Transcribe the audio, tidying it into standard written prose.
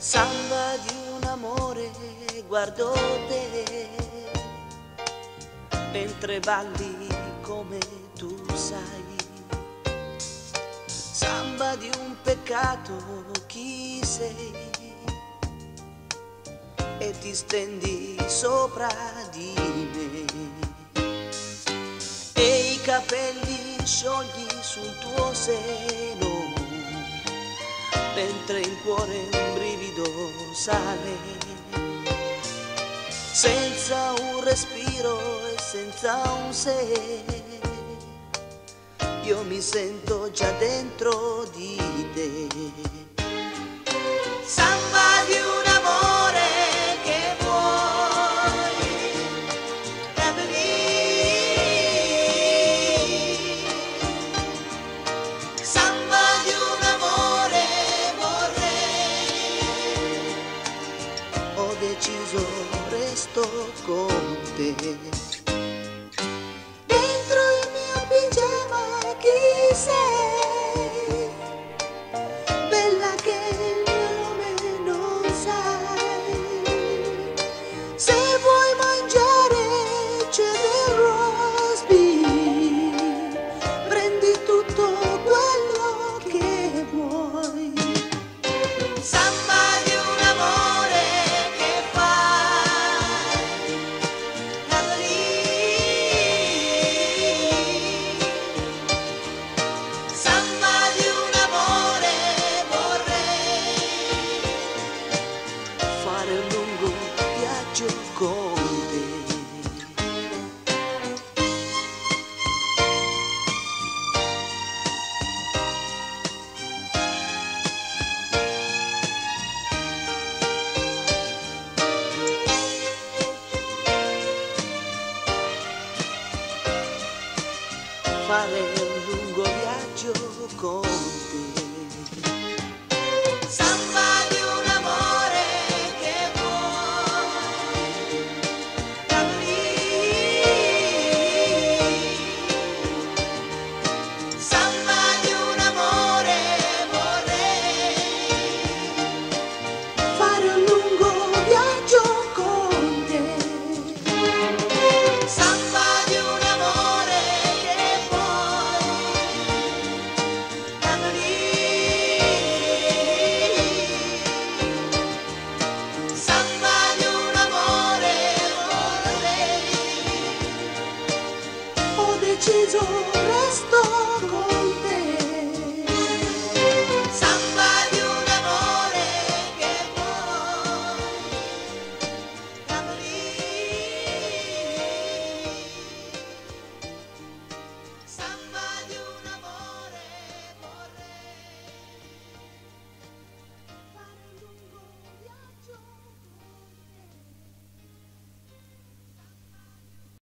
Samba di un amore, guardo te, mentre balli come tu sai. Samba di un peccato, chi sei? E ti stendi sopra di me. E i capelli sciogli sul tuo seno, mentre il cuore un brivido sale. Senza un respiro e senza un se, io mi sento già dentro di te. Samba di un amore che vuoi, samba di un amore vorrei, ho deciso, resto con te. Dentro il mio pigiama chi sei? Bella che il mio nome non sai. Se vuoi mangiare c'è del roast beef, prendi tutto quello che vuoi. Samba di un amore che fai, samba di un amore vorrei, fare un lungo viaggio con te. Fare un lungo viaggio con te.